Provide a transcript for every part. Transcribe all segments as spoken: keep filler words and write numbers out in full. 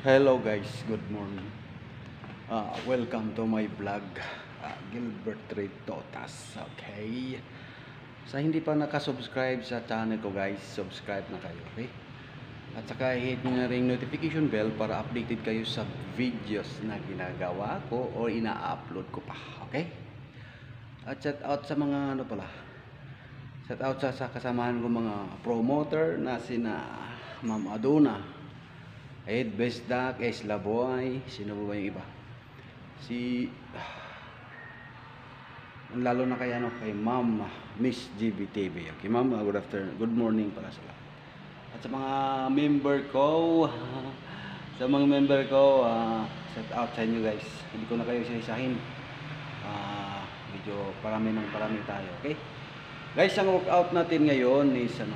Hello guys, good morning. Uh, welcome to my vlog, uh, Gilbert Ray Totas. Okay. Sa hindi pa nakasubscribe sa channel ko guys, subscribe na kayo, okay? At saka hit nyo na ring notification bell para updated kayo sa videos na ginagawa ko o ina-upload ko pa, okay? At shout out sa mga ano pala, shout out sa, sa kasamahan ko mga promoter na sina Ma'am Aduna, Ed Besdak, Esla Boy, sino ba yung iba? Si lalo na kay ano, kay Ma'am Miss G B T V. Okay, Ma'am, good afternoon. Good morning pala sa lahat. At sa mga member ko, sa mga member ko, uh, shout out sa inyo guys. Hindi ko na kayo isa-isahin. Uh, medyo parami ng parami tayo, okay? Guys, ang workout natin ngayon is ano,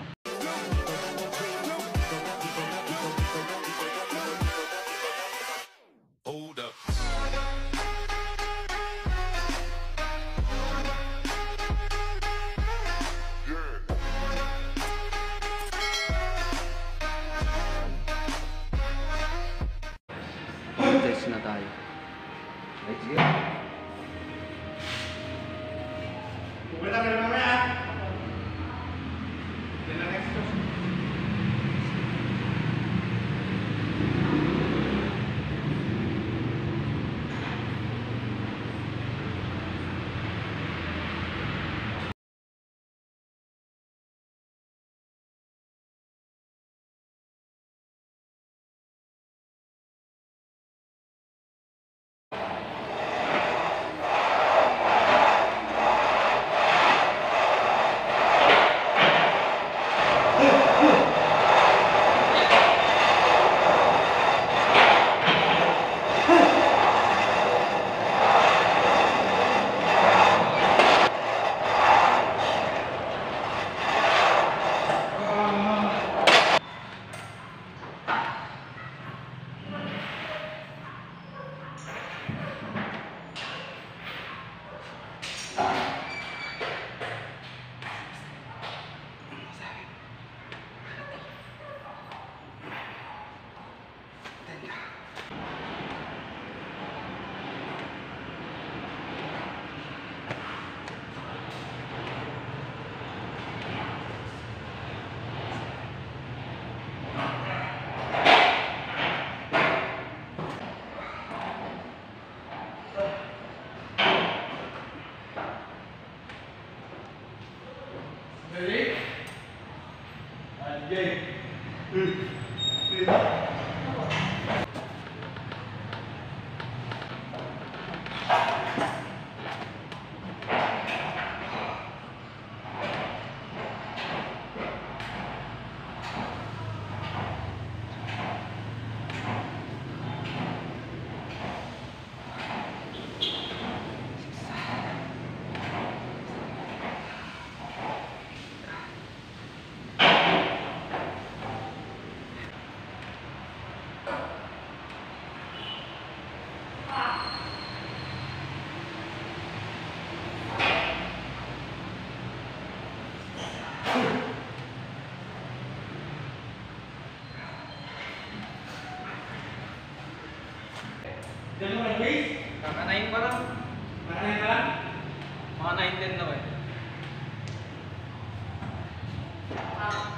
test na tayo. Let's go. Pupunta ka na mamaya. Yan ang next question. Ready? And game. Diyan mo lang guys? Kaka-nine pa lang. Kakain ka lang? Mga nine ten na ba eh. Ah.